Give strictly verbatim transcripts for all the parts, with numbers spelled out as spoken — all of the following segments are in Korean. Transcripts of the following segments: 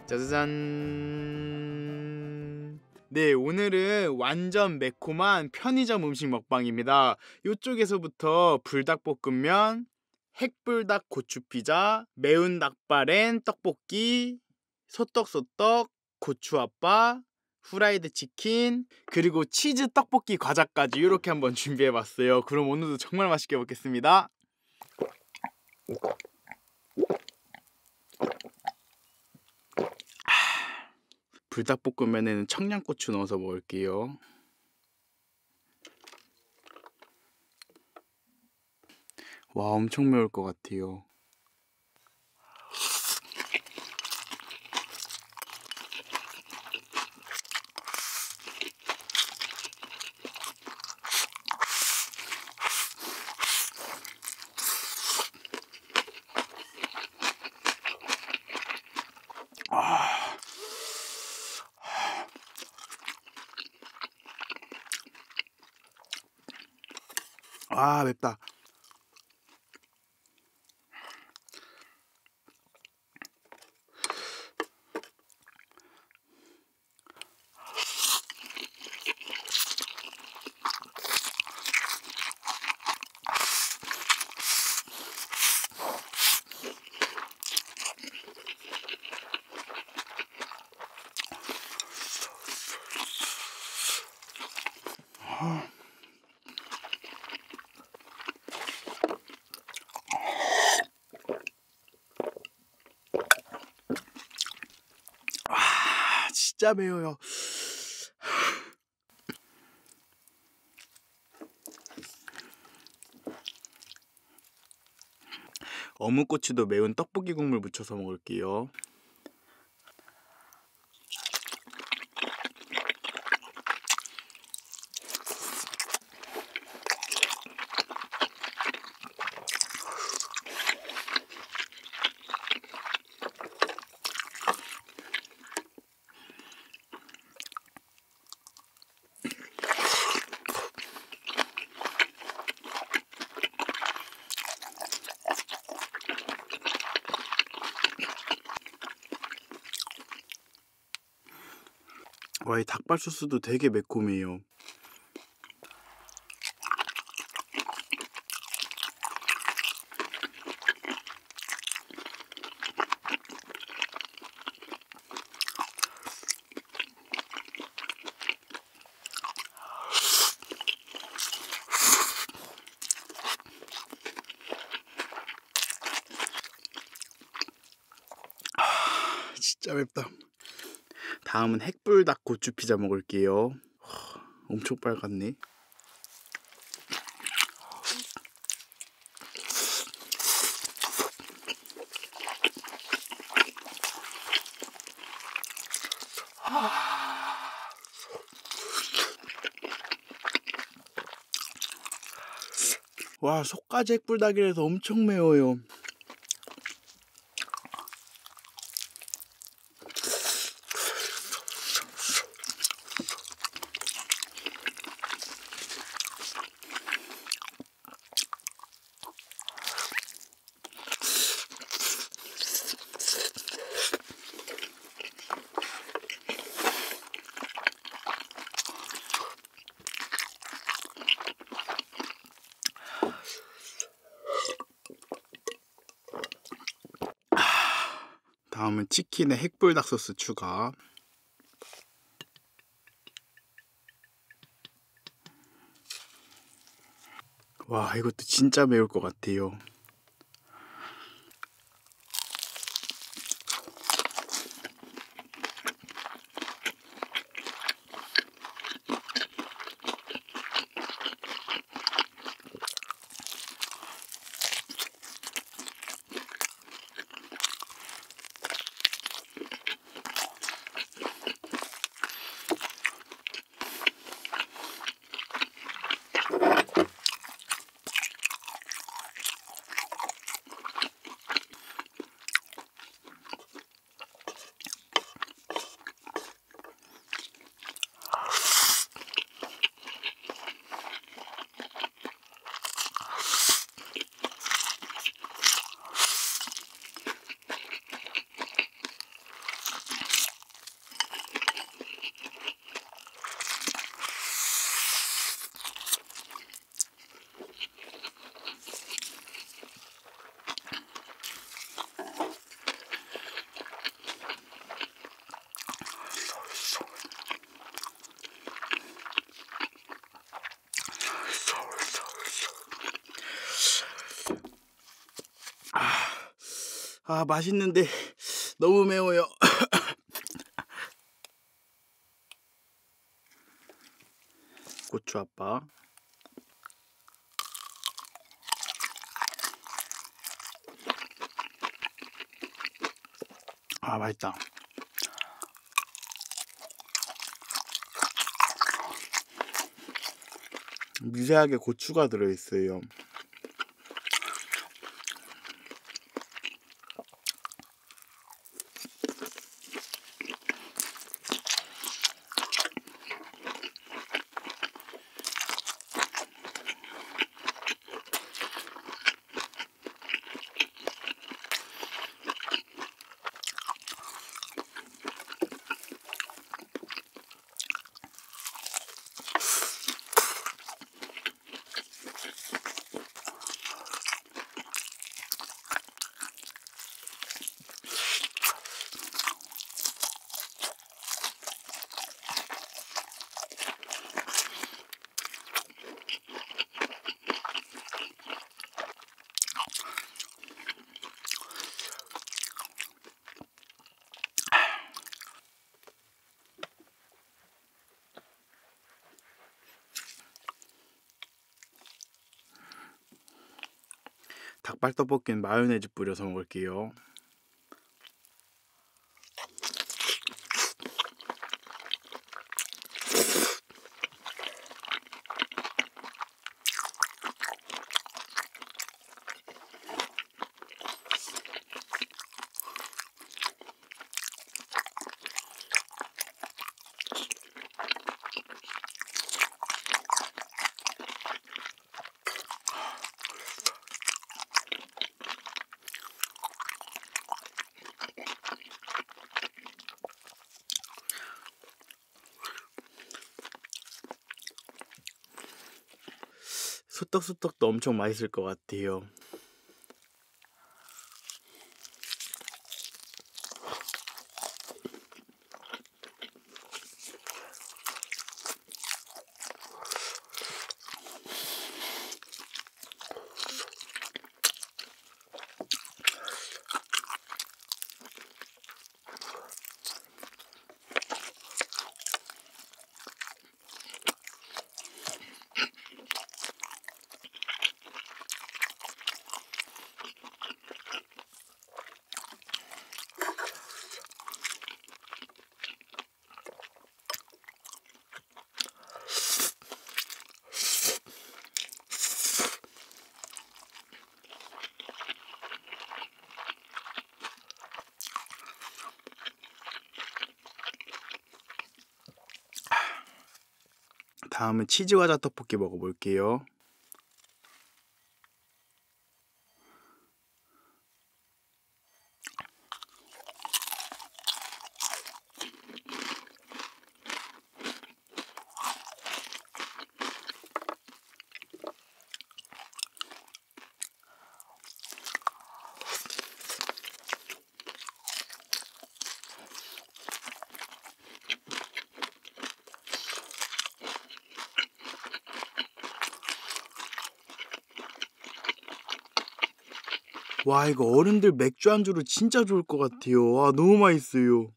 짜자잔. 네, 오늘은 완전 매콤한 편의점 음식 먹방입니다. 이쪽에서부터 불닭볶음면, 핵불닭 고추피자, 매운 닭바랜 떡볶이, 소떡소떡, 고추아빠, 후라이드 치킨, 그리고 치즈 떡볶이 과자까지 이렇게 한번 준비해봤어요. 그럼 오늘도 정말 맛있게 먹겠습니다. 불닭볶음면에는 청양고추 넣어서 먹을게요. 와, 엄청 매울 것 같아요. 아, 아 맵다. 아, 진짜 매워요. 어묵고추도 매운 떡볶이 국물 묻혀서 먹을게요. 와, 이 닭발 소스도 되게 매콤해요. 아, 진짜 맵다. 다음은 핵불닭 고추피자 먹을게요. 엄청 빨갛네. 와, 속까지 핵불닭이라서 엄청 매워요. 다음은 치킨에 핵불닭 소스 추가. 와, 이것도 진짜 매울 것 같아요. 아, 맛있는데 너무 매워요. 고추 아빠. 아, 맛있다. 미세하게 고추가 들어있어요. 닭발 떡볶이는 마요네즈 뿌려서 먹을게요. 소떡소떡도 엄청 맛있을 것 같아요. 다음은 치즈 과자 떡볶이 먹어볼게요. 와, 이거 어른들 맥주 안주로 진짜 좋을 것 같아요. 와, 너무 맛있어요.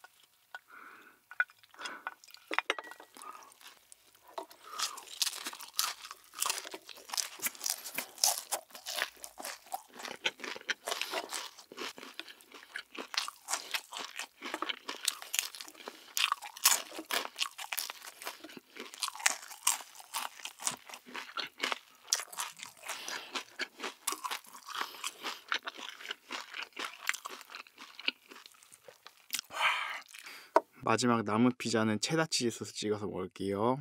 마지막 남은 피자는 체다 치즈 소스 찍어서 먹을게요.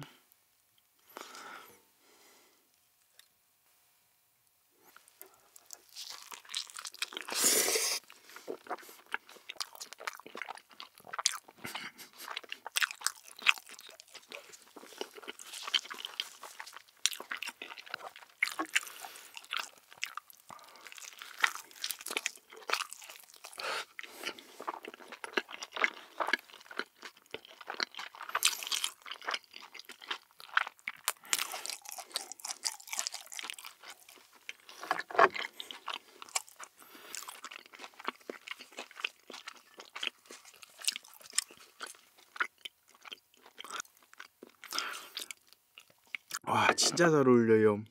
와 진짜 잘 어울려요.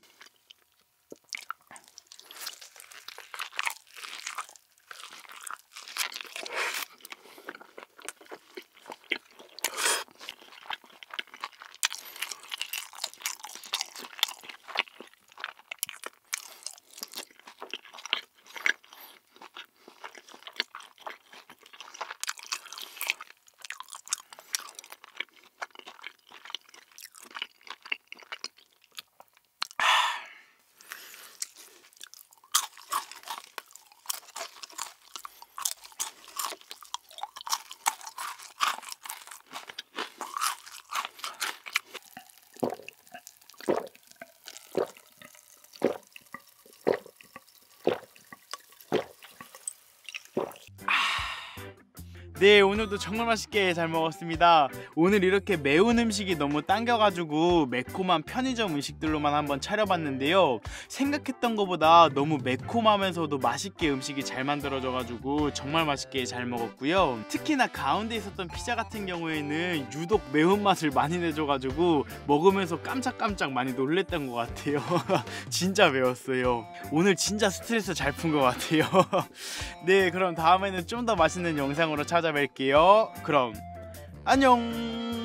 네, 오늘도 정말 맛있게 잘 먹었습니다. 오늘 이렇게 매운 음식이 너무 당겨가지고 매콤한 편의점 음식들로만 한번 차려봤는데요. 생각했던 것보다 너무 매콤하면서도 맛있게 음식이 잘 만들어져가지고 정말 맛있게 잘 먹었고요. 특히나 가운데 있었던 피자 같은 경우에는 유독 매운맛을 많이 내줘가지고 먹으면서 깜짝깜짝 많이 놀랬던 것 같아요. 진짜 매웠어요. 오늘 진짜 스트레스 잘 푼 것 같아요. 네, 그럼 다음에는 좀 더 맛있는 영상으로 찾아뵐게요. 그럼 안녕.